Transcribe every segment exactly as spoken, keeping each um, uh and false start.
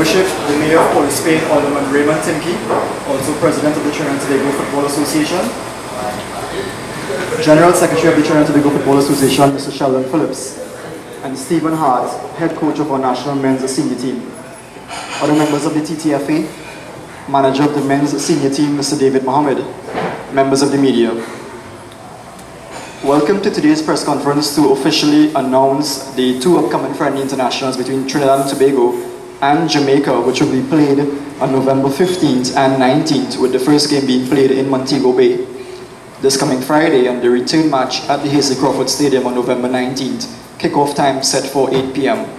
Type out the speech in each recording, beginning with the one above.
leadership, the Mayor of Port of Spain, Alderman Raymond Timke, also President of the Trinidad and Tobago Football Association, General Secretary of the Trinidad and Tobago Football Association, Mister Sheldon Phillips, and Stephen Hart, Head Coach of our National Men's Senior Team. Other members of the T T F A, Manager of the Men's Senior Team, Mister David Mohammed, members of the media. Welcome to today's press conference to officially announce the two upcoming friendly internationals between Trinidad and Tobago and Jamaica, which will be played on November fifteenth and nineteenth, with the first game being played in Montego Bay this coming Friday, and the return match at the Hasely Crawford Stadium on November nineteenth. Kickoff time set for eight p m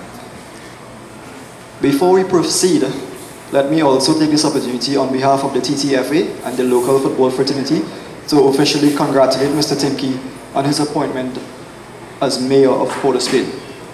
Before we proceed, let me also take this opportunity on behalf of the T T F A and the local football fraternity to officially congratulate Mister Timke on his appointment as Mayor of Port of Spain.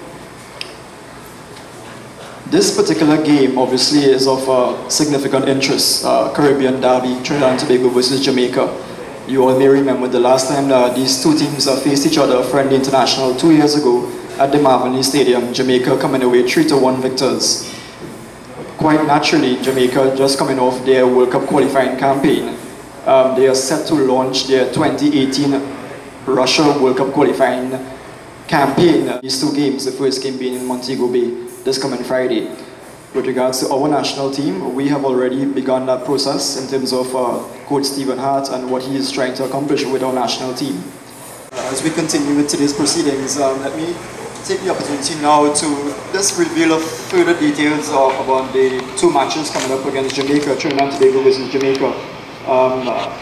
This particular game obviously is of uh, significant interest, uh, Caribbean derby, Trinidad and Tobago versus Jamaica. You all may remember the last time uh, these two teams uh, faced each other, friendly international, two years ago at the Marvin Stadium, Jamaica coming away three to one victors. Quite naturally, Jamaica just coming off their World Cup qualifying campaign. Um, they are set to launch their twenty eighteen Russia World Cup qualifying campaign. These two games, the first game being in Montego Bay this coming Friday. With regards to our national team, we have already begun that process in terms of uh, Coach Stephen Hart and what he is trying to accomplish with our national team. Uh, as we continue with today's proceedings, um, let me take the opportunity now to just reveal further details uh, about the two matches coming up against Jamaica, Trinidad and Tobago versus Jamaica. Um, uh,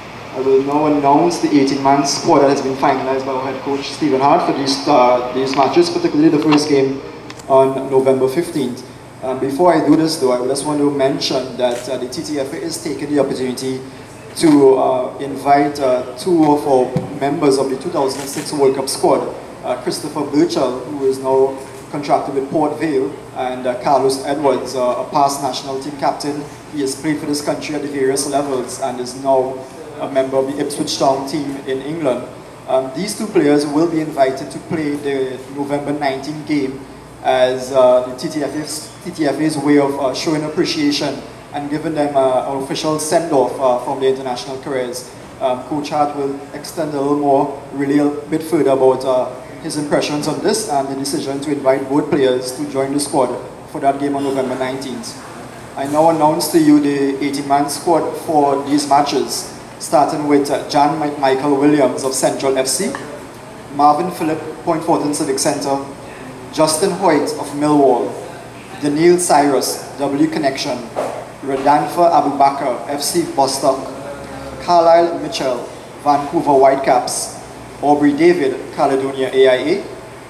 I will now announce the eighteen man squad that has been finalized by our head coach Stephen Hart for these, uh, these matches, particularly the first game on November fifteenth. Um, before I do this though, I just want to mention that uh, the T T F A is taking the opportunity to uh, invite uh, two of our members of the two thousand six World Cup squad, uh, Christopher Burchell, who is now contracted with Port Vale, and uh, Carlos Edwards, uh, a past national team captain. He has played for this country at the various levels and is now a member of the Ipswich Town team in England. Um, these two players will be invited to play the November nineteenth game as uh, the T T F A's, T T F A's way of uh, showing appreciation and giving them uh, an official send-off uh, from their international careers. Um, Coach Hart will extend a little more, really a bit further about uh, his impressions on this and the decision to invite both players to join the squad for that game on November nineteenth. I now announce to you the eighteen man squad for these matches, starting with uh, Jan Michael Williams of Central F C, Marvin Phillip, Point Fortin Civic Centre, Justin Hoyt of Millwall, Daniel Cyrus, W Connection, Radanfa Abubakar, F C Bostock, Carlisle Mitchell, Vancouver Whitecaps, Aubrey David, Caledonia A I A,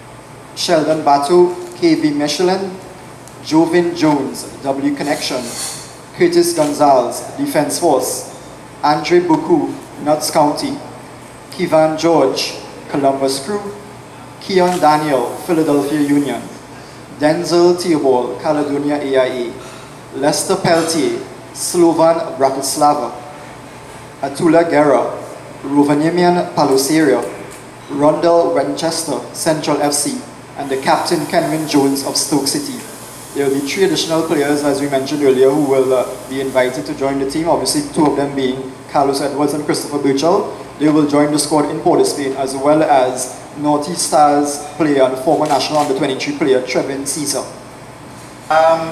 Sheldon Batu, K V Michelin, Jovin Jones, W Connection, Curtis Gonzalez, Defence Force, Andre Buku, Notts County, Kivan George, Columbus Crew, Keon Daniel, Philadelphia Union, Denzel Theobald, Caledonia A I A, Lester Peltier, Slovan Bratislava, Atula Guerra, Rovaniemian Palosaria, Rondell Winchester, Central F C, and the captain Kenwin Jones of Stoke City. There will be three additional players, as we mentioned earlier, who will uh, be invited to join the team. Obviously, two of them being Carlos Edwards and Christopher Burchell. They will join the squad in Port of Spain, as well as Northeast Stars player and former national under twenty-three player Trevin Caesar. Um,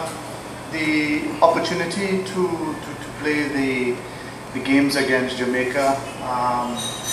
the opportunity to, to, to play the, the games against Jamaica um,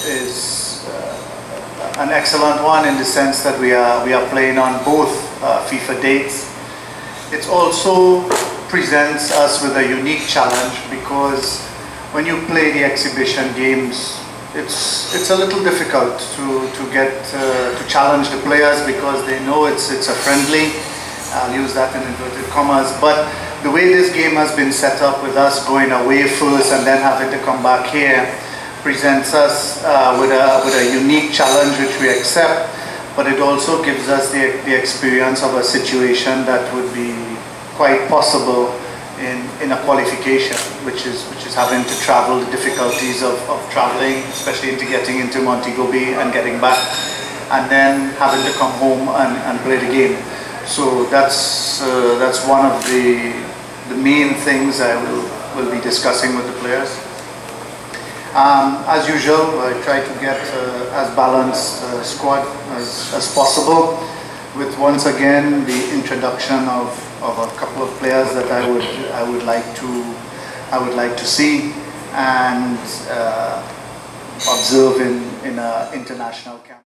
is uh, an excellent one in the sense that we are, we are playing on both uh, FIFA dates. It also presents us with a unique challenge because when you play the exhibition games, it's it's a little difficult to to get uh, to challenge the players because they know it's it's a friendly. I'll use that in inverted commas. But the way this game has been set up with us going away first and then having to come back here presents us uh, with a with a unique challenge which we accept. But it also gives us the, the experience of a situation that would be quite possible in, in a qualification, which is which is having to travel, the difficulties of, of traveling, especially into getting into Montego Bay and getting back, and then having to come home and, and play the game. so that's uh, that's one of the the main things I will will be discussing with the players. Um, as usual, I try to get uh, as balanced uh, squad as, as possible, with once again the introduction of, of a couple of players that I would I would like to I would like to see and uh, observe in in an international camp.